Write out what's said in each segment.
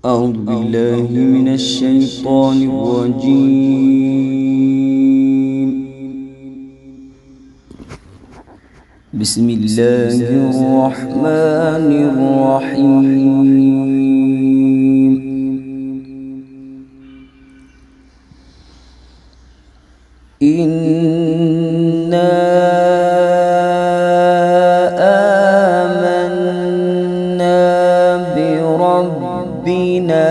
أعوذ بالله من الشيطان الرجيم. بسم الله الرحمن الرحيم. إنا آمنا بربنا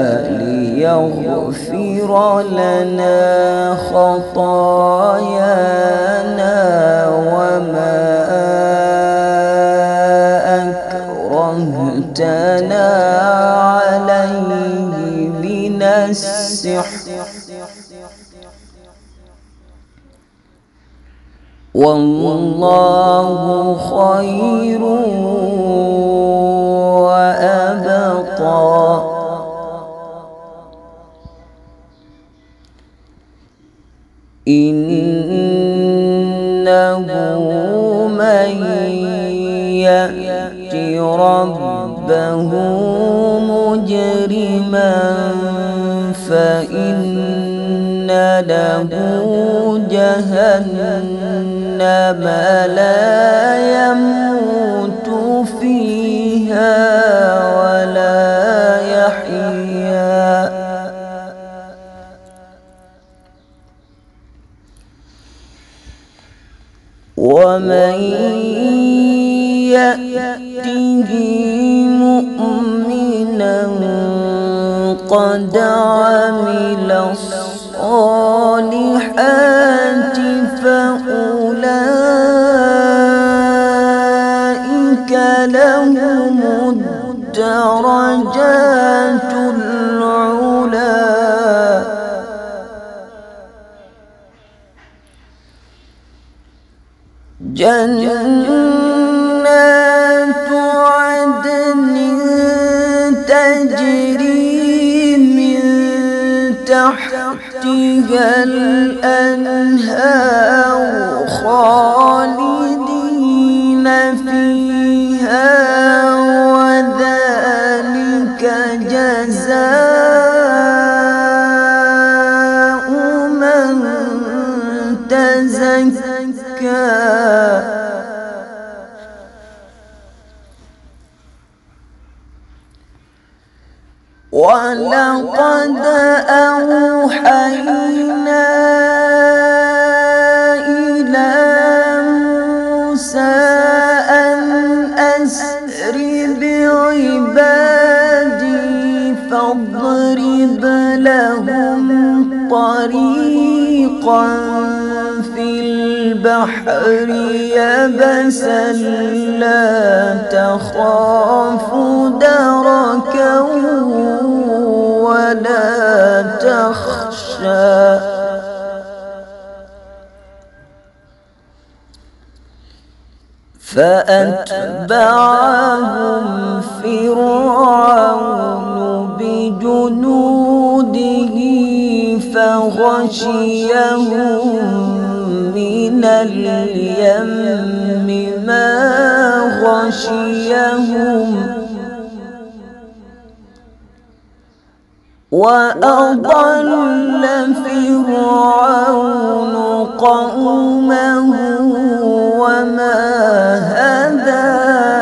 ليغفر لنا خطايانا وما أكرهتنا عليه من السحر والله خير وأبقى. إنه من يأت ربه مجرما فإن له جهنم لا يموت فيها ولا يحيا. ومن يأته مؤمنا قد عمل الصالحات فأولئك لهم الدرجات العلى. جنات عدن تجري من تحتها الأنهار خالدين فيها وذلك جزاء من تزكى. ولقد أوحينا إلى موسى أن أسر بعبادي فاضرب لهم طريقا في البحر يبسا لا تخاف دركا ولا تخشى. فأتبعهم فرعون بجنوده فغشيهم من اليم ما غشيهم وأضل فرعون قومه وما هدى.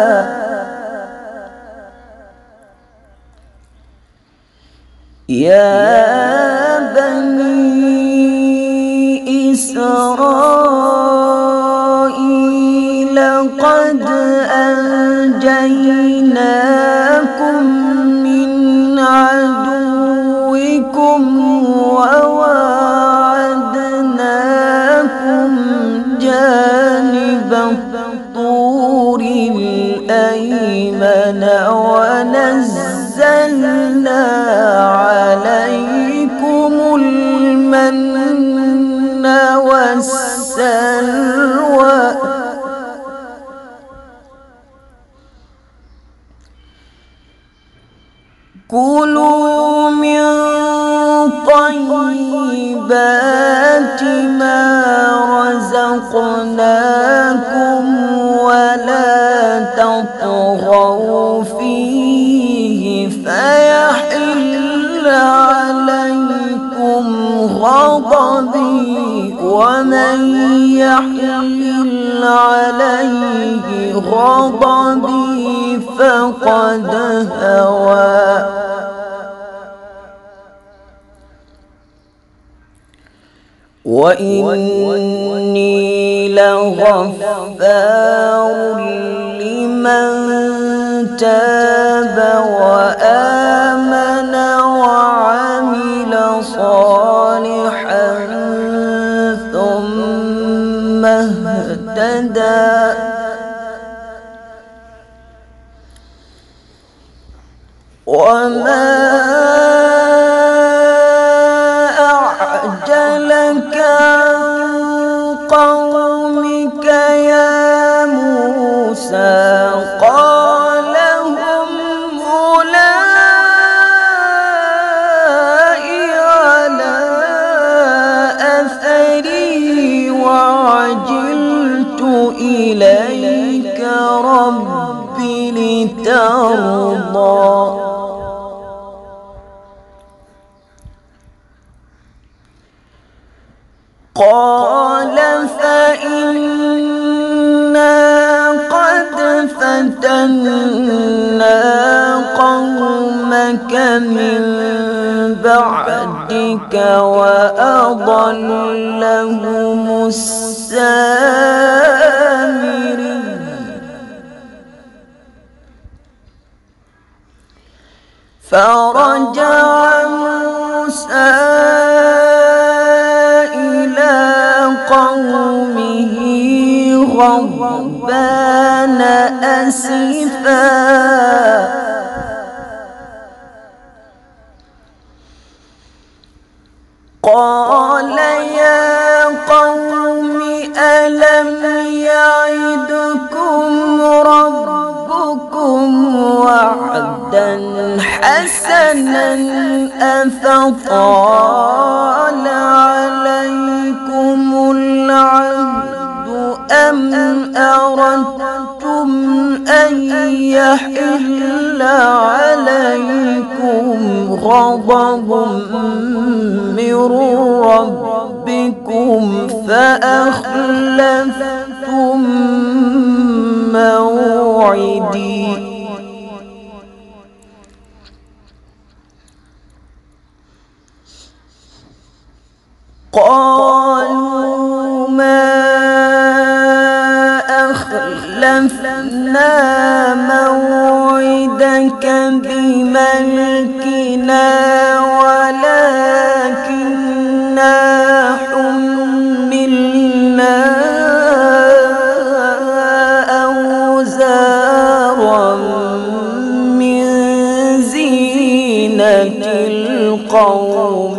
يا بني إسرائيل قد أنجيناكم من عدوكم وواعدناكم جانب الطور الأيمن ونزلنا عليكم المن والسلوى. كلوا من طيبات ما رزقناكم ولا تطغوا فيه فيحل عليكم غضبي ومن يحلل عليه غضبي فقد هوى وإني لغفار لمن تاب وآمن وعمل صالحا ثم اهتدى وما أعجلك عن قومك يا موسى قال هم أولئك على أثري وعجلت إليك رب لترضى قال فإنا قد فتنا قومك من بعدك وأضلهم السامري فرجع موسى قومه غضبان أسفا قال يا قوم ألم يعدكم ربكم وعدا حسنا أفطال عليكم العهد أم أردتم أن يحل عليكم غضب من ربكم فأخلفتم موعدي قالوا ما أخلفنا موعدك بملكنا ولكننا حملنا أوزارا من زينة القوم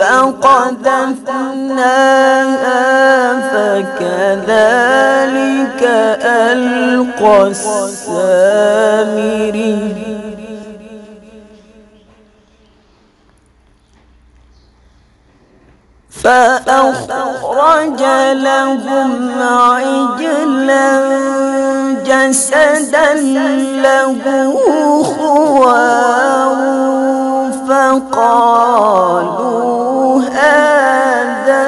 فقذفناها فكذلك ألقى السامري فأخرج لهم عجلا جسدا له خوار فقالوا هذا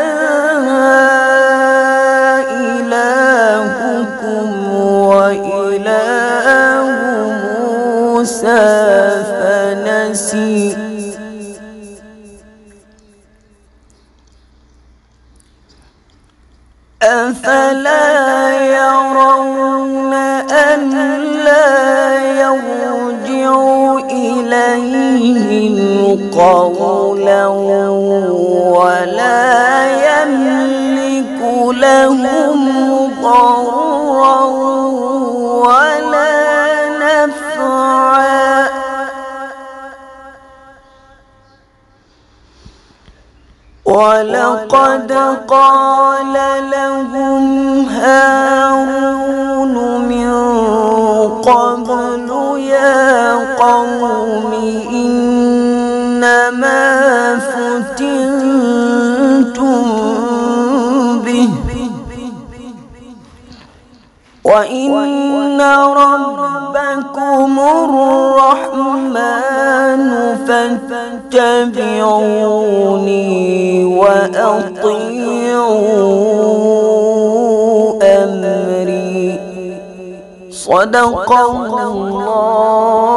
إلهكم وإله موسى فنسي أفلا يرون ألا يرجع إليهم قولا ولا يملك لهم ضرا ولا نفعا ولقد قال لهم هارون من قبل يا قوم إنما فتنتم به وإن ربكم الرحمن فاتبعوني وأطيعوا أمري. صدق الله